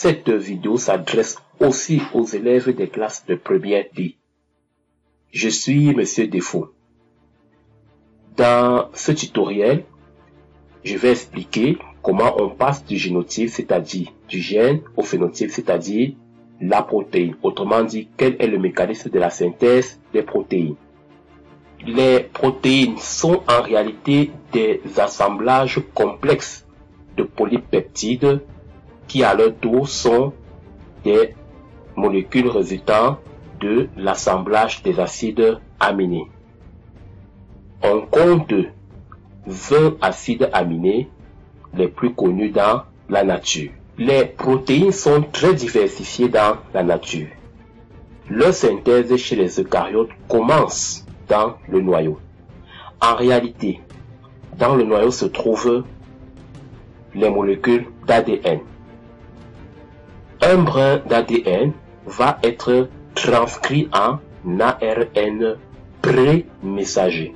Cette vidéo s'adresse aussi aux élèves des classes de première D. Je suis Monsieur Défaut. Dans ce tutoriel, je vais expliquer comment on passe du génotype, c'est-à-dire du gène, au phénotype, c'est-à-dire la protéine. Autrement dit, quel est le mécanisme de la synthèse des protéines. Les protéines sont en réalité des assemblages complexes de polypeptides qui à leur tour sont des molécules résultant de l'assemblage des acides aminés. On compte 20 acides aminés les plus connus dans la nature. Les protéines sont très diversifiées dans la nature. Leur synthèse chez les eucaryotes commence dans le noyau. En réalité, dans le noyau se trouvent les molécules d'ADN. Un brin d'ADN va être transcrit en ARN pré-messager.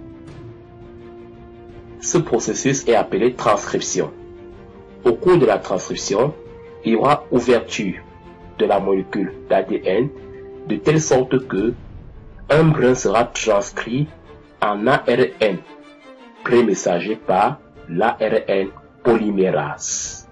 Ce processus est appelé transcription. Au cours de la transcription, il y aura ouverture de la molécule d'ADN de telle sorte que un brin sera transcrit en ARN pré-messager par l'ARN polymérase.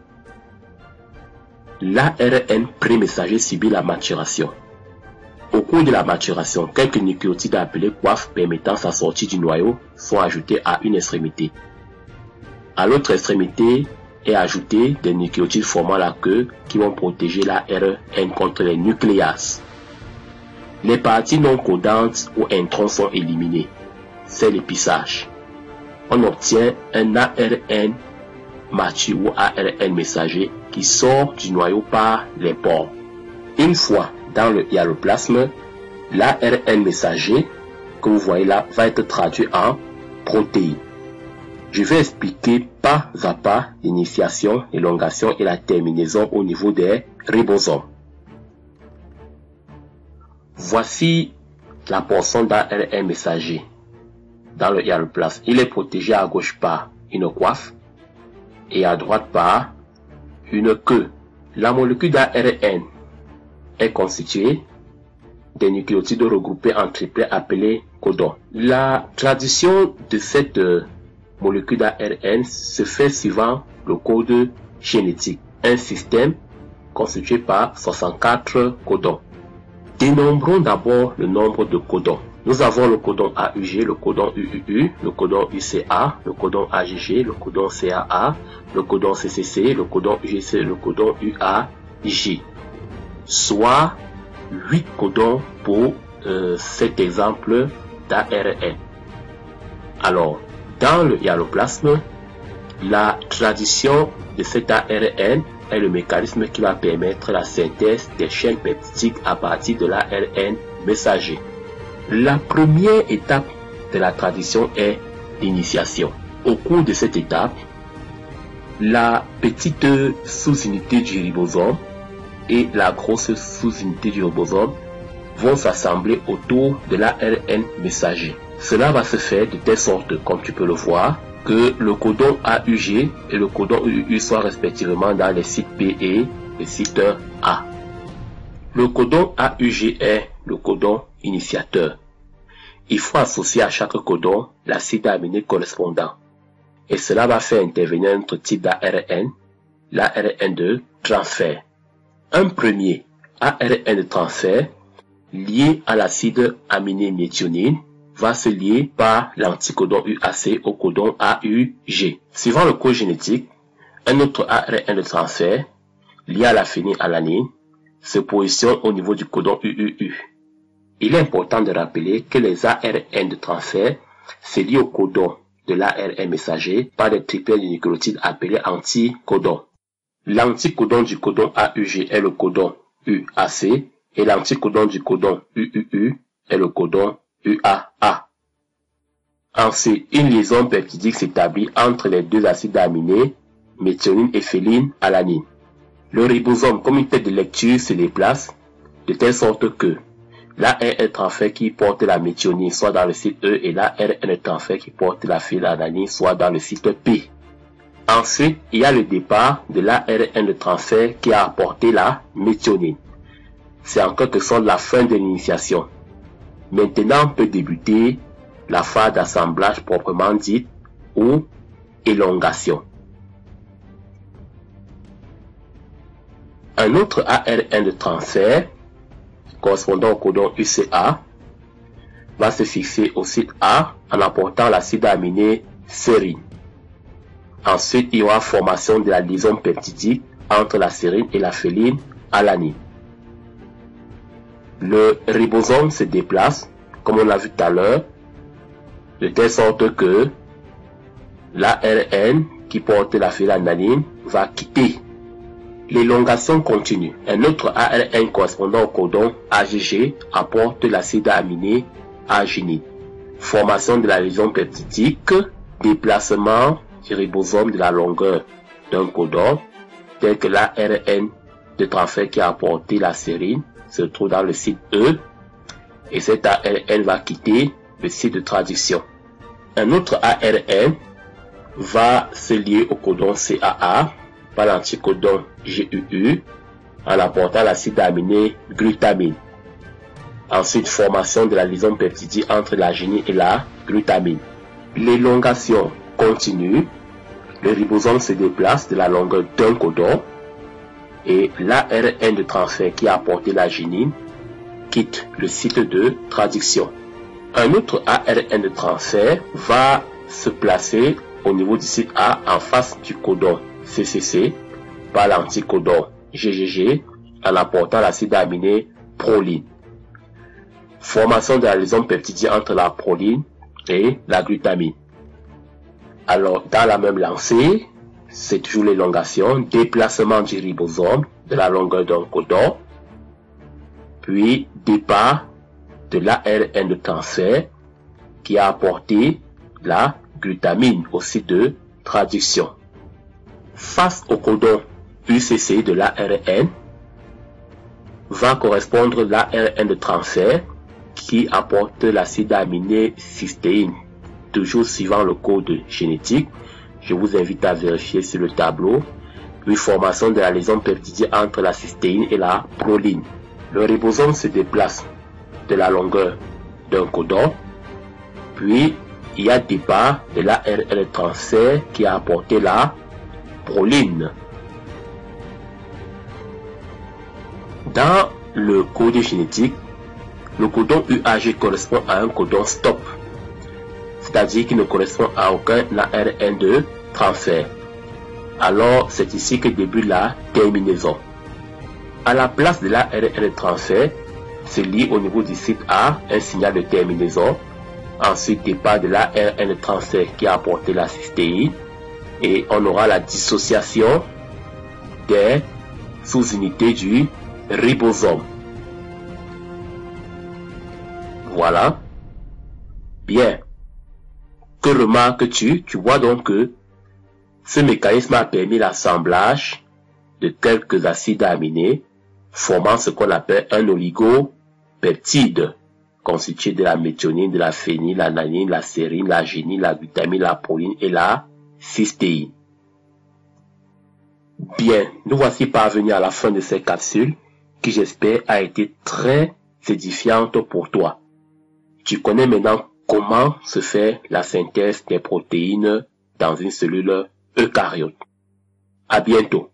L'ARN pré-messager subit la maturation. Au cours de la maturation, quelques nucléotides appelés coifes permettant sa sortie du noyau sont ajoutés à une extrémité. À l'autre extrémité est ajouté des nucléotides formant la queue qui vont protéger l'ARN contre les nucléases. Les parties non codantes ou introns sont éliminées. C'est l'épissage. On obtient un ARN mature ou ARN messager qui sort du noyau par les pores. Une fois dans le hyaloplasme, l'ARN messager que vous voyez là va être traduit en protéines. Je vais expliquer pas à pas l'initiation, l'élongation et la terminaison au niveau des ribosomes. Voici la portion d'ARN messager dans le hyaloplasme. Il est protégé à gauche par une coiffe et à droite par une queue. La molécule d'ARN est constituée des nucléotides regroupés en triplets appelés codons. La traduction de cette molécule d'ARN se fait suivant le code génétique, un système constitué par 64 codons. Dénombrons d'abord le nombre de codons. Nous avons le codon AUG, le codon UUU, le codon UCA, le codon AGG, le codon CAA, le codon CCC, le codon UGC, le codon UAG. Soit 8 codons pour cet exemple d'ARN. Alors, dans le hyaloplasme, la tradition de cet ARN est le mécanisme qui va permettre la synthèse des chaînes peptidiques à partir de l'ARN messager. La première étape de la tradition est l'initiation. Au cours de cette étape, la petite sous-unité du ribosome et la grosse sous-unité du ribosome vont s'assembler autour de l'ARN messager. Cela va se faire de telle sorte, comme tu peux le voir, que le codon AUG et le codon UU soient respectivement dans les sites P et le site A. Le codon AUG est le codon initiateur. Il faut associer à chaque codon l'acide aminé correspondant. Et cela va faire intervenir un autre type d'ARN, l'ARN de transfert. Un premier ARN de transfert lié à l'acide aminé méthionine va se lier par l'anticodon UAC au codon AUG. Suivant le code génétique, un autre ARN de transfert lié à la phénylalanine se positionne au niveau du codon UUU. Il est important de rappeler que les ARN de transfert se lient au codon de l'ARN messager par des triplets de nucléotides appelés anticodons. L'anticodon du codon AUG est le codon UAC et l'anticodon du codon UUU est le codon UAA. Ensuite, une liaison peptidique s'établit entre les deux acides aminés, méthionine et phénylalanine. Le ribosome, comme une tête de lecture, se déplace de telle sorte que l'ARN transfert qui porte la méthionine soit dans le site E et l'ARN transfert qui porte la phénylalanine soit dans le site P. Ensuite, il y a le départ de l'ARN de transfert qui a apporté la méthionine. C'est en quelque sorte la fin de l'initiation. Maintenant peut débuter la phase d'assemblage proprement dite ou élongation. Un autre ARN de transfert correspondant au codon UCA va se fixer au site A en apportant l'acide aminé sérine. Ensuite, il y aura formation de la liaison peptidique entre la sérine et la phénylalanine. Le ribosome se déplace, comme on l'a vu tout à l'heure, de telle sorte que l'ARN qui porte la phénylalanine va quitter. L'élongation continue. Un autre ARN correspondant au codon AGG apporte l'acide aminé arginine. Formation de la liaison peptidique, déplacement du ribosome de la longueur d'un codon, tel que l'ARN de transfert qui a apporté la sérine se trouve dans le site E, et cet ARN va quitter le site de traduction. Un autre ARN va se lier au codon CAA par l'anticodon GUU en apportant l'acide aminé glutamine. Ensuite, formation de la liaison peptidique entre l'arginine et la glutamine. L'élongation continue, le ribosome se déplace de la longueur d'un codon et l'ARN de transfert qui a apporté l'arginine quitte le site de traduction. Un autre ARN de transfert va se placer au niveau du site A en face du codon CCC par l'anticodon GGG en apportant l'acide aminé proline. Formation de la liaison peptidique entre la proline et la glutamine. Alors, dans la même lancée, c'est toujours l'élongation, déplacement du ribosome de la longueur d'un codon, puis départ de l'ARN de transfert qui a apporté la glutamine au site de traduction. Face au codon UCC de l'ARN va correspondre l'ARN de transfert qui apporte l'acide aminé cystéine, toujours suivant le code génétique. Je vous invite à vérifier sur le tableau. Puis formation de la liaison peptidique entre la cystéine et la proline. Le ribosome se déplace de la longueur d'un codon, puis il y a départ de l'ARN de transfert qui a apporté la proline. Dans le code génétique, le codon UAG correspond à un codon stop, c'est-à-dire qu'il ne correspond à aucun ARN de transfert. Alors, c'est ici que débute la terminaison. À la place de l'ARN de transfert, se lie au niveau du site A un signal de terminaison. Ensuite, départ de l'ARN de transfert qui a apporté la cystéine. Et on aura la dissociation des sous-unités du ribosome. Voilà. Bien. Que remarques-tu? Tu vois donc que ce mécanisme a permis l'assemblage de quelques acides aminés formant ce qu'on appelle un oligopeptide constitué de la méthionine, de la phénylalanine, la sérine, l'arginine, la glutamine, la proline et la cystéine. Bien, nous voici parvenus à la fin de cette capsule qui j'espère a été très édifiante pour toi. Tu connais maintenant comment se fait la synthèse des protéines dans une cellule eucaryote. À bientôt.